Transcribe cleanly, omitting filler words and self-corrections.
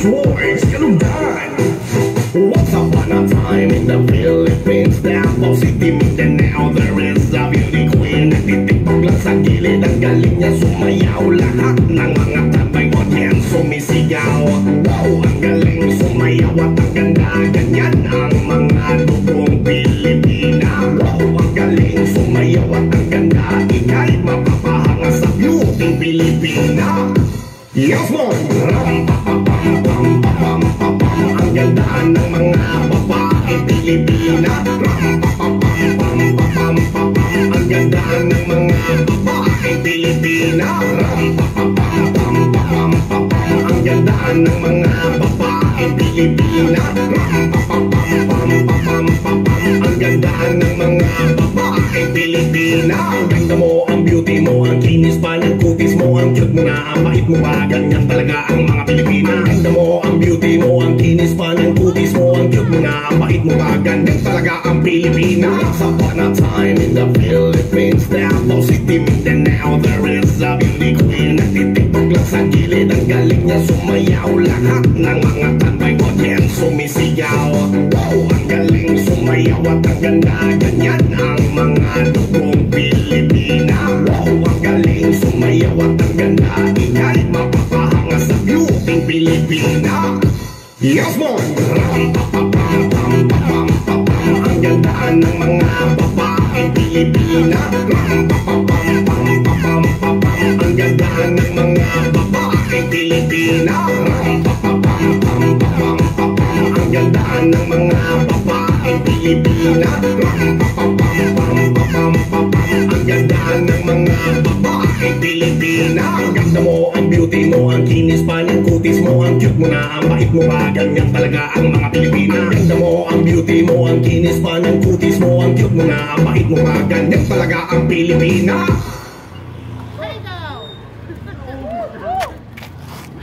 George Kalugdan. Once upon a time in the Philippines, Davao City, Mindanao, there is a beauty queen. Nagtitiktok lang sa gilid, ang galing niya sumayaw. Lahat ng mga tambay audience sumisigaw. Wow, ang galing sumayaw at ang ganda. Ganyan ang mga dugong Pilipina. Wow, ang galing sumayaw at ang ganda. Ika'y mapapahanga sa beauty Pilipina. Yes, man! Ram-pa-pa-pam-pam-pam-pam. Ang ganda ng mga babae Pilipina. Ram-pa-pa-pam-pam-pam-pam. Ang ganda ng mga babae Pilipina. Ram-pa-pa-pam-pam-pam-pam. Ang ganda ng mga babae Pilipina. Ram-pa-pa-pam-pam-pam-pam. Ang ganda ng mga babae Pilipina. Ang ganda mo, ang beauty mo, ang kinis pa ng kutis mo, ang cute mo na, ang bait mo ba, ganyan talaga ang mga Pilipina. Ang ganda mo, ang beauty mo, ang kinis pa ng kutis mo, ang cute mo na, ang bait mo ba, ganyan talaga ang Pilipina. Once upon a time in the Philippines, Davao City, Mindanao, there is a beauty queen. Nagtitiktok lang sa gilid, ang galing niya sumayaw. Lahat ng mga tambay audience sumisigaw. Wow, ang galing sumayaw at ang ganda. Ganyan ang mga dugong Pilipina. Wow, ang galing sumayaw at ang ganda. Ika'y mapapahanga sa beauty Pilipina. Yes, man! Ram-pa-pa-pam-pam-pam-pam. Ang ganda ng mga babae Pilipina. Ram-pa-pa-pam-pam-pam-pam. Ang ganda ng mga babae Pilipina. Ram-pa-pa-pam-pam-pam-pam. Ang ganda ng mga babae Pilipina. Ram-pa-pa-pam-pam-pam-pam. Ang ganda ng mga babae Pilipina. Ang ganda mo, ang beauty mo, ang kinis pa ng kutis mo, ang cute mo na, ang bait mo ba, ganyan talaga ang mga Pilipina. Ang ganda mo, ang beauty mo, ang kinis pa ng kutis mo, ang cute mo na, ang bait mo ba, ganyan talaga ang Pilipina.